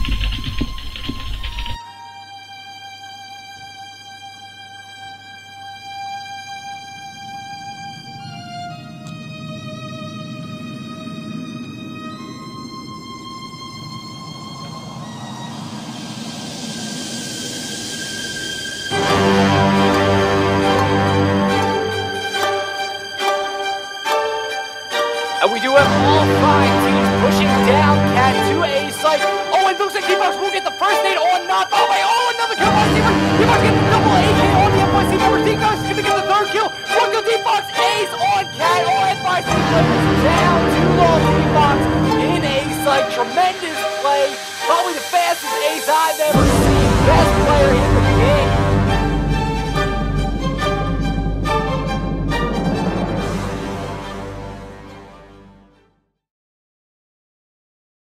And we do have all 5 teams pushing down Cat to a site. Oh, it looks like Dfox will get the first nade on not. Oh, wait, oh, another kill by Dfox. Dfox getting the double AK on the FYC members. Dfox is going to get the 3rd kill. 1 kill Dfox, ace on Cat. Oh, FYC players down to LOLDFOX in a site. Tremendous play. Probably the fastest ace I've ever seen.